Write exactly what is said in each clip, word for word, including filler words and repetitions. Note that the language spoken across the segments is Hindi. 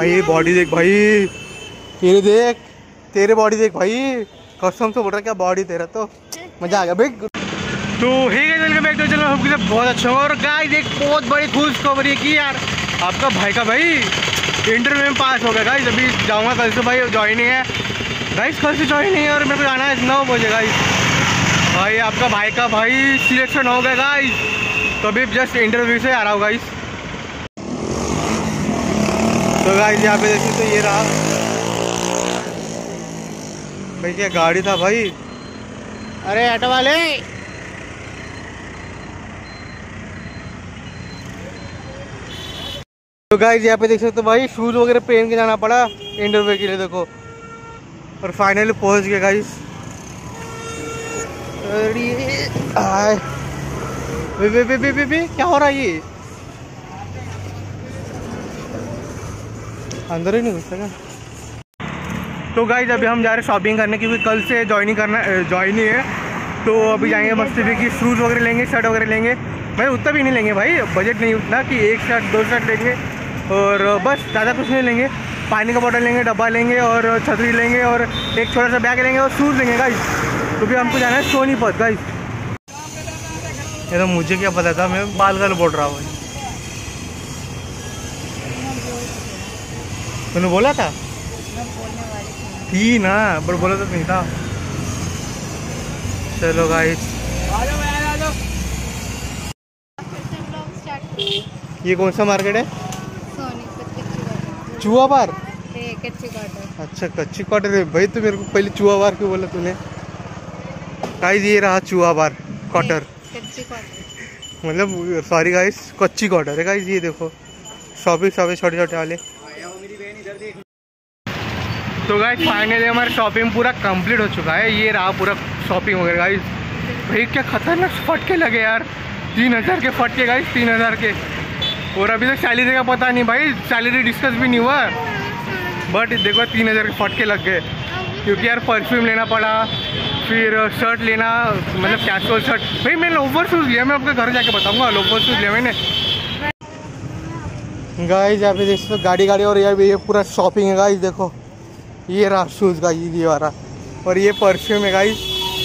भाई बॉडी देख भाई, तेरे देख, तेरे बॉडी देख भाई, कसम से बोल रहा क्या बॉडी तेरा, तो मजा आ गया भाई। तो hey guys welcome back to channel, hope कि बहुत अच्छा हो। और गाइस एक बहुत बड़ी खुशखबरी की यार, आपका भाई का भाई इंटरव्यू में पास हो गया गाइस। अभी जाऊंगा कल से भाई, ज्वाइनिंग है गाइस, कल से ज्वाइनिंग है और मेरे को जाना है नौ बजे गाइस। भाई आपका भाई का भाई सिलेक्शन हो गया गाइस, तो अभी जस्ट इंटरव्यू से आ रहा हूँ गाइस। तो गाइस यहाँ पे देखिए, तो ये रहा भाई, क्या गाड़ी था भाई, अरे ऑटो वाले। तो गाइस यहाँ पे देख सकते हो भाई, शूज वगैरह पहन के जाना पड़ा इंटरव्यू के लिए, देखो। और फाइनली पहुंच गए गाइस। वे वे वे वे वे वे क्या हो रहा है, ये अंदर ही नहीं घुस सका। तो गाइस अभी हम जा रहे हैं शॉपिंग करने, क्योंकि कल से ज्वाइनिंग करना ज्वाइनिंग है। तो अभी जाएंगे मस्ती भी की, शूज़ वगैरह लेंगे, शर्ट वगैरह लेंगे। भाई उतना भी नहीं लेंगे भाई, बजट नहीं उतना कि एक शर्ट दो शर्ट लेंगे और बस, ज़्यादा कुछ नहीं लेंगे। पानी का बोतल लेंगे, डब्बा लेंगे और छतरी लेंगे और एक छोटा सा बैग लेंगे और शूज़ लेंगे गाइस। तो भी हमको जाना है सोनीपत गाइस। ये तो मुझे क्या पता था, मैं बाल गल बोल रहा हूँ। तूने बोला था ही ना, पर बोला तो नहीं था। चलो गाइस, ये कौन सा मार्केट है? चूहा बार। कच्ची क्वार्टर। अच्छा कच्ची क्वार्टर है भाई, तो मेरे को पहले चूहा बार क्यों बोला तूने? गाइस ये रहा चूहा बार क्वार्टर, मतलब सॉरी गाइस, कच्ची क्वार्टर है गाइस। ये देखो शॉपिंग शॉपिंग छोटे छोटे वाले। तो गाइस फाइनली हमारा शॉपिंग पूरा कंप्लीट हो चुका है। ये रहा पूरा शॉपिंग वगैरह गाइस। भाई क्या खतरनाक फटके लगे यार, तीन हज़ार के फटके गाइस, तीन हज़ार के। और अभी तक सैलरी का पता नहीं भाई, सैलरी डिस्कस भी नहीं हुआ, बट देखो तीन हज़ार के फटके लग गए। क्योंकि यार परफ्यूम लेना पड़ा, फिर शर्ट लेना, मतलब कैजुअल शर्ट। भाई मैंने लोफर शूज़ लिया, मैं आपके घर जाके बताऊँगा, लोफर शूज़ लिया मैंने गाइस। यहाँ पे देखो गाड़ी गाड़ी, और यार ये पूरा शॉपिंग है गाइस। देखो ये रहा शूज़ का ये वाला, और ये परफ्यूम है गाइस।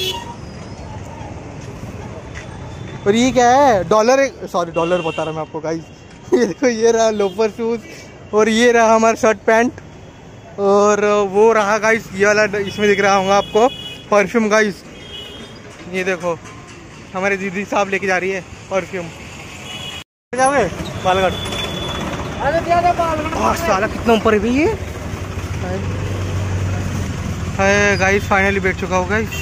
और ये क्या है, डॉलर है, सॉरी डॉलर बता रहा मैं आपको गाइस। ये देखो ये रहा लोफर शूज़, और ये रहा हमारा शर्ट पैंट, और वो रहा गाइस ये वाला, इसमें दिख रहा होगा आपको परफ्यूम गाइस। ये देखो हमारे दीदी साहब लेके जा रही है परफ्यूम। जाओगे बालगढ़? साला कितना ऊपर है भाई ये है गाइस। फाइनली बैठ चुका हूँ गाइस।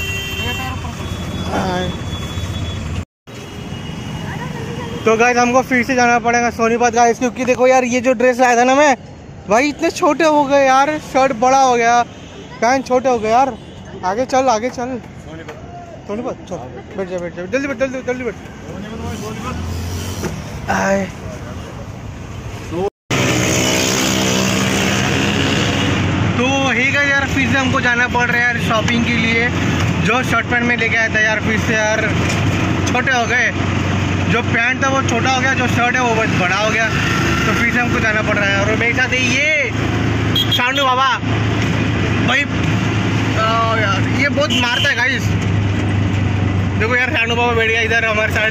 तो गाइस हमको फिर से जाना पड़ेगा सोनीपत गाइस, क्योंकि देखो यार ये जो ड्रेस लाया था ना मैं भाई, इतने छोटे हो गए यार, शर्ट बड़ा हो गया, पैंट छोटे हो गए यार। आगे चल आगे चल सोनीपत, चल बैठ जा बैठ जा, जल्दी बैठ जल्दी जल्दी बैठ। आए तो ही गया यार, फिर से हमको जाना पड़ रहा है यार शॉपिंग के लिए। जो शर्ट पैंट में लेके आया था यार, फिर से यार छोटे हो गए। जो पैंट था वो छोटा हो गया, जो शर्ट है वो बड़ा हो गया, तो फिर से हमको जाना पड़ रहा है। और मेरे साथ ये शांडू बाबा भाई, यार ये बहुत मारता है गाइस। देखो यार शांडू बाबा बैठ गया इधर हमारे साथ।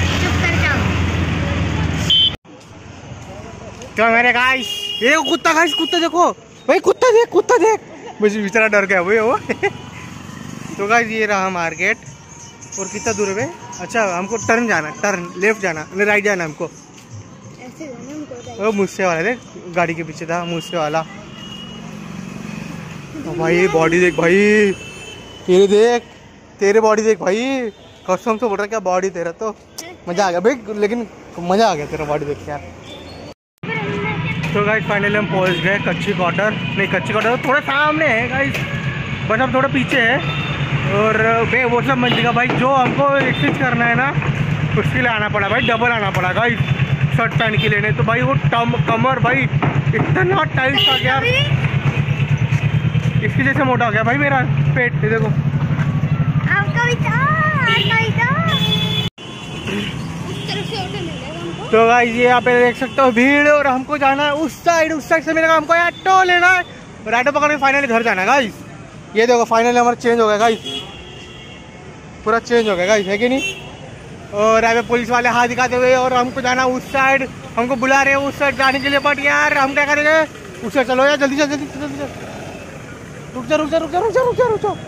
क्या मेरे गाइस, ये कुत्ता गाइस, कुत्ता देखो भाई, कुत्ता देख कुत्ता देख, मुझे बेचारा डर गया भाई वो। तो गाइस ये रहा मार्केट, और कितना दूर है भाई? अच्छा हमको टर्न जाना, टर्न लेफ्ट जाना, नहीं राइट जाना हमको। वो मुझसे वाला देख, गाड़ी के पीछे था मुझसे वाला। तो भाई बॉडी देख भाई, तेरे देख, तेरे बॉडी देख भाई, कसम से बोल रहा क्या बॉडी तेरा, तो मजा आ गया भाई, लेकिन मजा आ गया तेरा बॉडी देख के यार। तो गाइस फाइनली हम पहुंच गए कच्ची क्वार्टर, नहीं कच्ची क्वार्टर थोड़ा सामने है गाइस, बस हम थोड़ा पीछे है। और भाई वो सब मत दिखा भाई, जो हमको एक्सचेंज करना है ना उसके लिए आना पड़ा भाई, डबल आना पड़ा गाइस शर्ट पैंट के लेने। तो भाई वो टम कमर भाई इतना टाइट था यार, इसकी जैसे मोटा हो गया भाई मेरा पेट। देखो आपका भी था, आपका भी था। उस तरफ से ऑटो मिलेगा हमको। तो गाइस ये यहाँ पे देख सकते हो भीड़, और हमको जाना है उस साइड। उस साइड से मेरे को हमको ऑटो लेना है और ऑटो पकड़ के फाइनली घर जाना है गाइस। ये देखो फाइनली हमारा चेंज हो गया गाइस, पूरा चेंज हो गया गाइस, है कि नहीं। और यहाँ पे पुलिस वाले हाथ दिखाते हुए, और हमको जाना उस साइड, हमको बुला रहे हैं उस साइड जाने के लिए। बट यार हम क्या करेंगे, उस साइड चलो यार, जल्दी से जल्दी जल्दी से। रुक जा रुक जा रुक जा रुक जा रुक जा रुक जा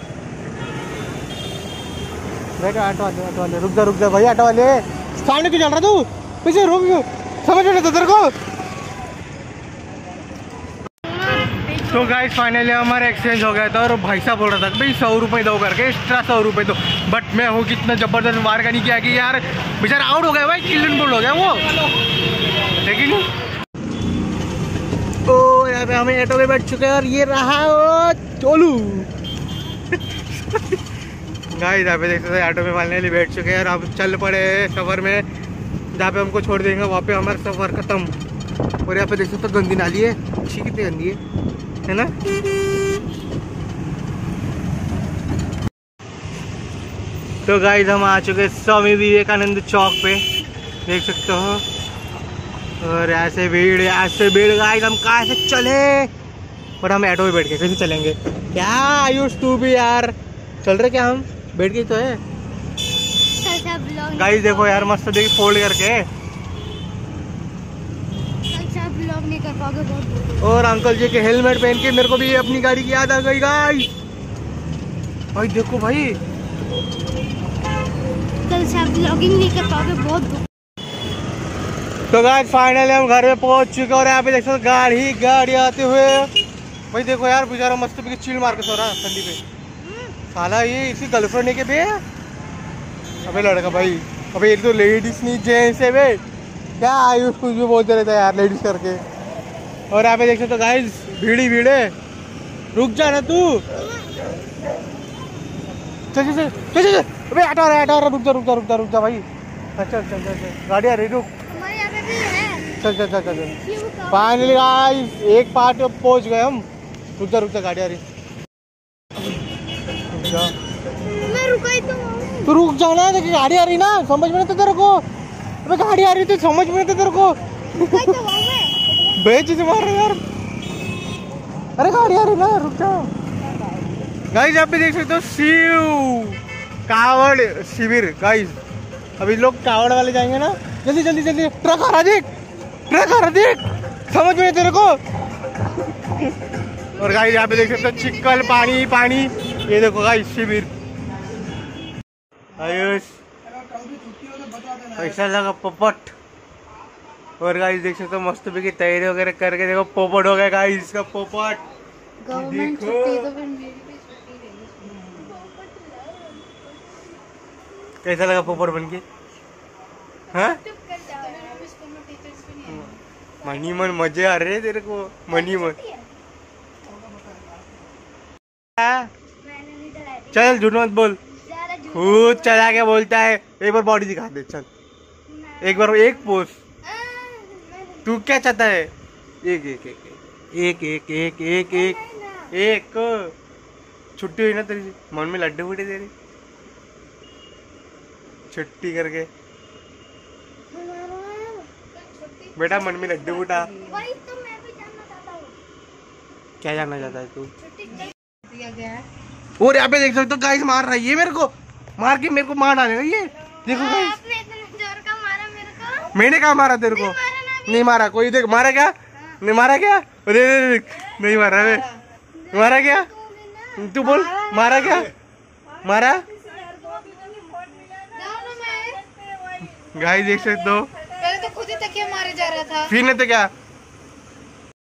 बैठो ऑटो वाले, ऑटो वाले रुक जा रुक जा भाई, ऑटो वाले सामने क्यों चल रहा तू, पीछे रुक, समझ में नहीं तेरे को। तो गाइस फाइनली हमारा एक्सचेंज हो गया था, और भाई साहब बोल रहा था भाई सौ रुपये दो करके, एक्स्ट्रा सौ रुपये दो। बट मैं हूँ कितना जबरदस्त वार का नहीं किया कि यार बेचारा आउट हो गया भाई, चिल्ड्रन बोल हो गया वो, लेकिन ओ यहाँ पे हमें ऑटो में बैठ चुके हैं, और ये रहा चोलू गाइस। यहाँ पे देख सकते हैं ऑटो में फाइनली बैठ चुके हैं, और हम चल पड़े सफ़र में, जहाँ पे हमको छोड़ देंगे वहाँ पे हमारा सफ़र खत्म। और यहाँ पे देख सकते हो गंदी नाली है, अच्छी कितनी गंदी है, है ना। तो गाइस हम आ चुके स्वामी विवेकानंद चौक पे, देख सकते हो। और ऐसे भीड़ ऐसे भीड़ गाइस, हम कहाँ से चले, और हम ऑटो में बैठ के कैसे चलेंगे क्या आयुष, तू भी यार चल रहे क्या, हम बैठ गई तो है गाइस। देखो यार मस्त देखिए फोल्ड करके, नहीं कर पाओगे। और अंकल जी के हेलमेट पहन के मेरे को भी अपनी गाड़ी की याद आ गई गाइस। भाई देखो भाई, कल से आप ब्लॉगिंग नहीं कर पाओगे बहुत। तो गाइस फाइनली हम घर में पहुंच चुके, और यहाँ पे देख सकते गाड़ी गाड़ी आते हुए। भाई देखो यार बेचारा मस्त भी चिल मार के सो रहा है ठंडी पे, साला ये इसी गर्लफ्रेंड है के बे। अबे लड़का भाई, अबे ये तो लेडीज नहीं जेंट्स है बे, क्या आयुष कुछ भी बोलते रहता है यार लेडीज करके। और यहाँ पे देख सकते हो गाइस भीड़ी भीड़े, रुक जा ना तू, चल चल चल चल, अबे हटा रहा हटा रहा, रुक जा रुक जा रुक जा रुक जा भाई, चल चल चल चल गाड़ी आ रही, रुक, हमारे यहाँ पे भी है, चल चल चल चल। फाइनली गाइस एक पार्ट पे पहुंच गए हम, रुक जा रुक जा गाड़ी आ रही, रुक जा, मैं रुका ही तो तू रुक जाना, देखिए गाड़ी आ रही ना, समझ में नहीं था तेरे को, अबे गाड़ी आ रही थी समझ में नहीं था तेरे को, बेच से मार रहे यार, अरे गाड़ी आ रही ना, रुक जाओ। गाइस आप भी देख सकते हो शिव कावड़ शिविर गाइस, अभी लोग कावड़ वाले जाएंगे ना, जल्दी जल्दी जल्दी, ट्रक आ रहा देख, ट्रक आ रहा देख, समझ में तेरे को। और गाइस यहाँ पे देख सकते हो चिक्कल पानी पानी, ये देखो गाइस शिविर, आयुष पैसा लगा पोपट। और गाइस देख सकते हो मस्त भी की तैयारी वगैरह करके, देखो पोपट हो गया गाइस का पोपट। गवर्नमेंट छुट्टी तो फिर मेरी भी छुट्टी रहेगी। कैसा लगा पोपट बनके, हाँ मनी मन मजे आ रहे तेरे को, मनी मन चल झूठ मत बोल, खुद चला के बोलता है। एक बार बॉडी दिखा दे चल, एक बार एक पोज, तू क्या चाहता है, एक एक एक एक एक एक एक एक एक छुट्टी हुई ना तेरी, मन में लड्डू फूटे तेरे, छुट्टी करके बेटा मन में लड्डू फूटा। वही तो मैं भी जानना चाहता हूँ, क्या जानना चाहता है तू। दिया गया है। और यहाँ पे देख सकते हो गाइस मार रहा है ये मेरे को, मार के मेरे को मार डालेगा ये, देखो गाइस आपने इतने जोर का मारा मेरे को, मैंने कहा मारा तेरे को, नहीं मारा कोई, देख मारा क्या, नहीं मारा क्या, अरे नहीं मारा रे, मारा क्या, तू बोल मारा क्या, मारा गाइस देख सकते हो, पहले तो खुद ही तकिया मारे जा रहा था, फिर नहीं तो क्या।